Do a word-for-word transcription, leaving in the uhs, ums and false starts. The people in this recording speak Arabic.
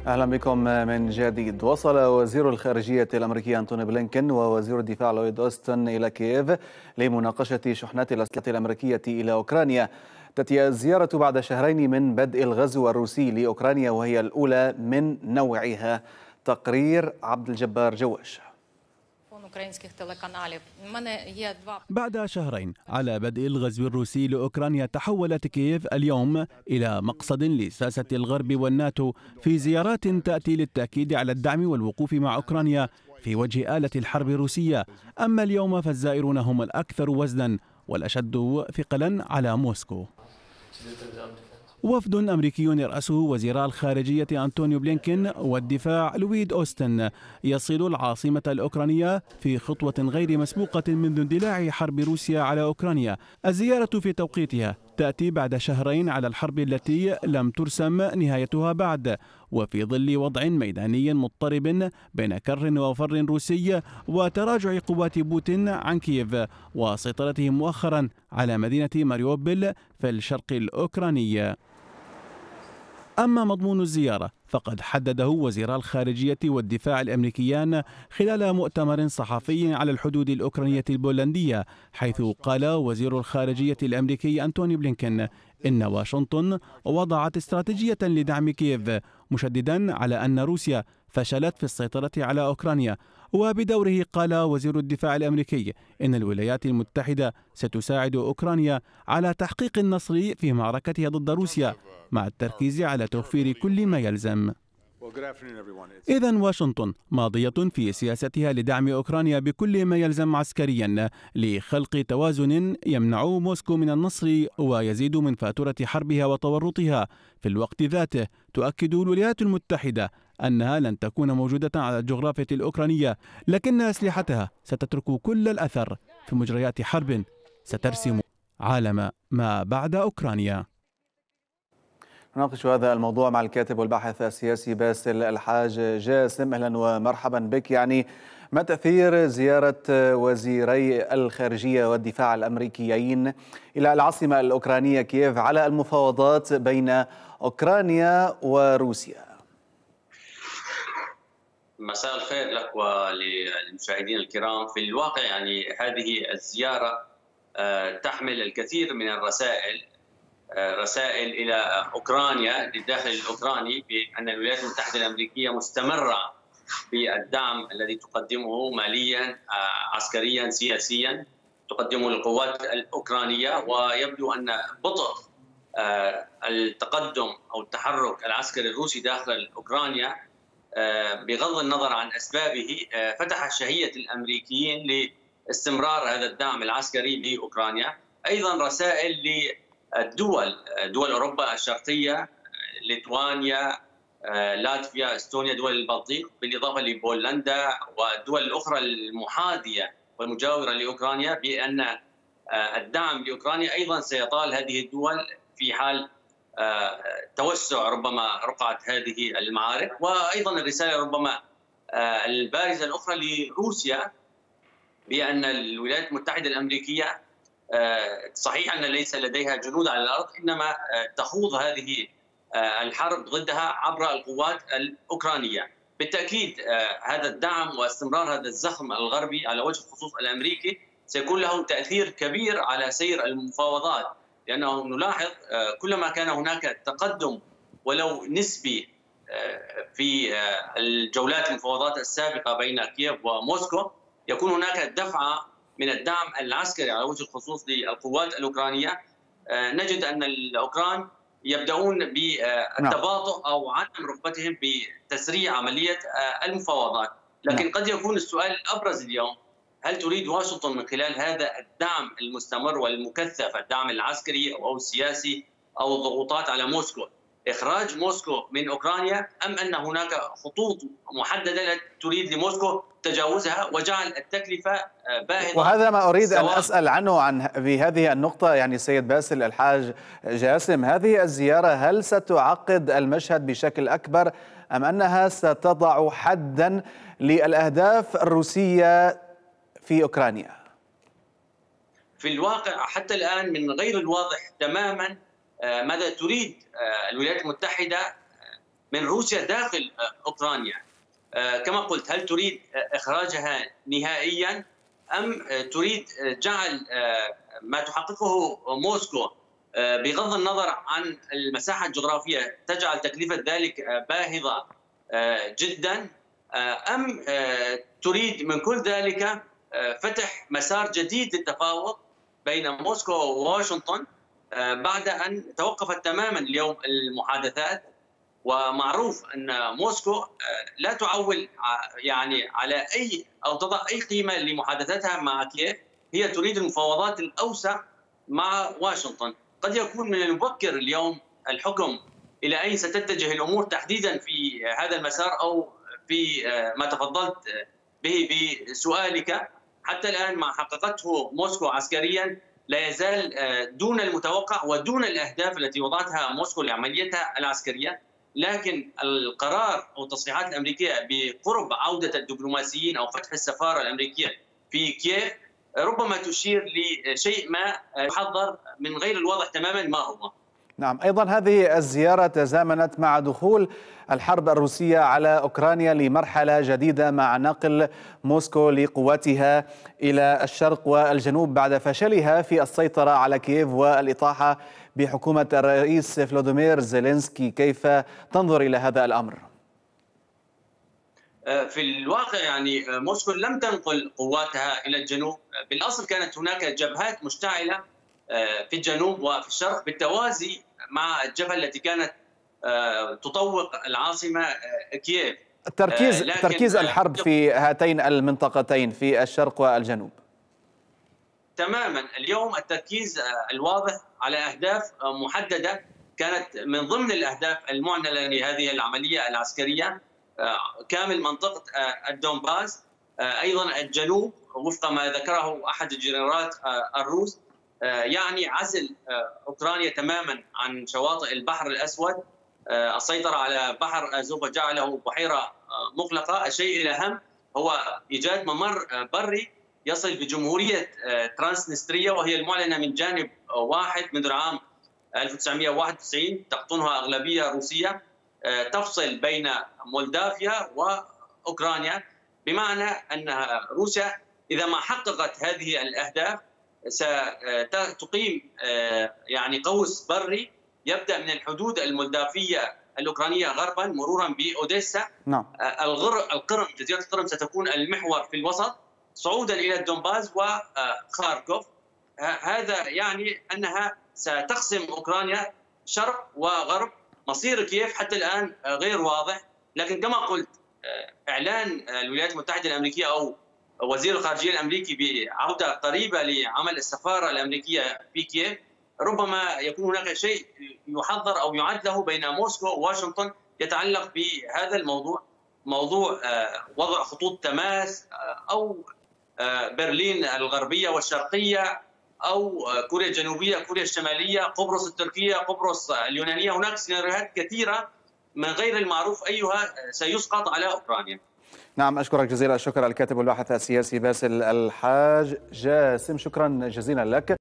أهلا بكم من جديد. وصل وزير الخارجية الأمريكي أنتوني بلينكين ووزير الدفاع لويد أوستن إلى كييف لمناقشة شحنات الأسلحة الأمريكية إلى أوكرانيا. تأتي الزيارة بعد شهرين من بدء الغزو الروسي لأوكرانيا، وهي الأولى من نوعها. تقرير عبد الجبار جواش. بعد شهرين على بدء الغزو الروسي لأوكرانيا، تحولت كييف اليوم إلى مقصد لساسة الغرب والناتو في زيارات تأتي للتأكيد على الدعم والوقوف مع أوكرانيا في وجه آلة الحرب الروسية. أما اليوم فالزائرون هم الأكثر وزنا والأشد ثقلا على موسكو. وفد أمريكي يرأسه وزيرا الخارجية أنتونيو بلينكين والدفاع لويد أوستن يصل العاصمة الأوكرانية في خطوة غير مسبوقة منذ اندلاع حرب روسيا على أوكرانيا. الزيارة في توقيتها تأتي بعد شهرين على الحرب التي لم ترسم نهايتها بعد، وفي ظل وضع ميداني مضطرب بين كر وفر روسي وتراجع قوات بوتين عن كييف وسيطرته مؤخرا على مدينة ماريوبل في الشرق الأوكراني. أما مضمون الزيارة فقد حدده وزيرا الخارجية والدفاع الأمريكيان خلال مؤتمر صحفي على الحدود الأوكرانية البولندية، حيث قال وزير الخارجية الأمريكي أنتوني بلينكين إن واشنطن وضعت استراتيجية لدعم كييف، مشددا على أن روسيا فشلت في السيطرة على أوكرانيا. وبدوره قال وزير الدفاع الأمريكي إن الولايات المتحدة ستساعد أوكرانيا على تحقيق النصر في معركتها ضد روسيا، مع التركيز على توفير كل ما يلزم. إذن واشنطن ماضية في سياستها لدعم أوكرانيا بكل ما يلزم عسكريا لخلق توازن يمنع موسكو من النصر ويزيد من فاتورة حربها وتورطها. في الوقت ذاته تؤكد الولايات المتحدة أنها لن تكون موجودة على الجغرافيا الأوكرانية، لكن أسلحتها ستترك كل الأثر في مجريات حرب سترسم عالم ما بعد أوكرانيا. نناقش هذا الموضوع مع الكاتب والباحث السياسي باسل الحاج جاسم. أهلا ومرحبا بك. يعني ما تأثير زيارة وزيري الخارجية والدفاع الأمريكيين إلى العاصمة الأوكرانية كييف على المفاوضات بين أوكرانيا وروسيا؟ مساء الخير لك وللمشاهدين الكرام. في الواقع يعني هذه الزيارة تحمل الكثير من الرسائل رسائل إلى أوكرانيا للداخل الأوكراني بأن الولايات المتحدة الأمريكية مستمرة بالدعم الذي تقدمه ماليا عسكريا سياسيا تقدمه للقوات الأوكرانية، ويبدو أن بطء التقدم أو التحرك العسكري الروسي داخل أوكرانيا بغض النظر عن أسبابه فتح شهية الأمريكيين لاستمرار هذا الدعم العسكري لأوكرانيا. أيضا رسائل للدول دول أوروبا الشرقية، ليتوانيا، لاتفيا، استونيا، دول البلطيق، بالإضافة لبولندا والدول الأخرى المحاذية والمجاورة لأوكرانيا، بأن الدعم لأوكرانيا أيضا سيطال هذه الدول في حال توسع ربما رقعة هذه المعارك. وأيضا الرسالة ربما البارزة الأخرى لروسيا بأن الولايات المتحدة الأمريكية صحيح أن ليس لديها جنود على الأرض، إنما تخوض هذه الحرب ضدها عبر القوات الأوكرانية. بالتأكيد هذا الدعم واستمرار هذا الزخم الغربي على وجه الخصوص الأمريكي سيكون له تأثير كبير على سير المفاوضات، لأنه نلاحظ كلما كان هناك تقدم ولو نسبي في الجولات المفاوضات السابقة بين كييف وموسكو يكون هناك دفعة من الدعم العسكري على وجه الخصوص للقوات الأوكرانية. نجد أن الأوكران يبدأون بالتباطؤ أو عدم رغبتهم بتسريع عملية المفاوضات، لكن قد يكون السؤال الأبرز اليوم: هل تريد واشنطن من خلال هذا الدعم المستمر والمكثف، الدعم العسكري أو السياسي أو الضغوطات على موسكو، إخراج موسكو من أوكرانيا، أم أن هناك خطوط محددة تريد لموسكو تجاوزها وجعل التكلفة باهظة؟ وهذا ما أريد أن أسأل عنه عن في هذه النقطة. يعني سيد باسل الحاج جاسم، هذه الزيارة هل ستعقد المشهد بشكل أكبر أم أنها ستضع حدا للأهداف الروسية في أوكرانيا؟ في الواقع حتى الآن من غير الواضح تماما ماذا تريد الولايات المتحدة من روسيا داخل أوكرانيا. كما قلت، هل تريد إخراجها نهائيا أم تريد جعل ما تحققه موسكو بغض النظر عن المساحة الجغرافية تجعل تكلفة ذلك باهظة جدا، أم تريد من كل ذلك فتح مسار جديد للتفاوض بين موسكو وواشنطن بعد أن توقفت تماما اليوم المحادثات؟ ومعروف أن موسكو لا تعول يعني على أي أو تضع أي قيمة لمحادثاتها مع كييف، هي تريد المفاوضات الأوسع مع واشنطن. قد يكون من المبكر اليوم الحكم إلى أين ستتجه الأمور تحديدا في هذا المسار أو في ما تفضلت به بسؤالك. حتى الآن ما حققته موسكو عسكريا لا يزال دون المتوقع ودون الأهداف التي وضعتها موسكو لعمليتها العسكرية، لكن القرار أو التصريحات الأمريكية بقرب عودة الدبلوماسيين أو فتح السفارة الأمريكية في كييف ربما تشير لشيء ما يحضر من غير الواضح تماما ما هو. نعم، أيضا هذه الزيارة تزامنت مع دخول الحرب الروسية على أوكرانيا لمرحلة جديدة مع نقل موسكو لقواتها إلى الشرق والجنوب بعد فشلها في السيطرة على كييف والإطاحة بحكومة الرئيس فلاديمير زيلينسكي. كيف تنظر إلى هذا الأمر؟ في الواقع يعني موسكو لم تنقل قواتها إلى الجنوب، بالأصل كانت هناك جبهات مشتعلة في الجنوب وفي الشرق بالتوازي مع الجبهة التي كانت تطوق العاصمة كييف. تركيز تركيز الحرب في هاتين المنطقتين في الشرق والجنوب تماما. اليوم التركيز الواضح على أهداف محددة كانت من ضمن الأهداف المعلنة لهذه العملية العسكرية، كامل منطقة الدونباس، أيضا الجنوب وفق ما ذكره أحد الجنرالات الروس، يعني عزل أوكرانيا تماما عن شواطئ البحر الأسود، السيطرة على بحر أزوف وجعله بحيرة مغلقة. الشيء الأهم هو إيجاد ممر بري يصل بجمهورية ترانسنستريا، وهي المعلنة من جانب واحد منذ العام ألف وتسعمئة وواحد وتسعين، تقطنها أغلبية روسية، تفصل بين مولدافيا وأوكرانيا، بمعنى أن روسيا إذا ما حققت هذه الأهداف ستقيم يعني قوس بري يبدأ من الحدود المولدافية الأوكرانية غربا مرورا بأوديسا. نعم. القرم، جزيرة القرم ستكون المحور في الوسط صعودا إلى الدونباس وخاركوف. هذا يعني أنها ستقسم أوكرانيا شرق وغرب. مصير كييف حتى الآن غير واضح، لكن كما قلت إعلان الولايات المتحدة الأمريكية أو وزير الخارجية الأمريكي بعودة قريبة لعمل السفارة الأمريكية في كييف ربما يكون هناك شيء يحضر أو يعد له بين موسكو وواشنطن يتعلق بهذا الموضوع، موضوع وضع خطوط تماس أو برلين الغربية والشرقية أو كوريا الجنوبية كوريا الشمالية، قبرص التركية، قبرص اليونانية. هناك سيناريوهات كثيرة من غير المعروف أيها سيسقط على أوكرانيا. نعم، أشكرك جزيلا الشكر الكاتب والباحث السياسي باسل الحاج جاسم، شكرا جزيلا لك.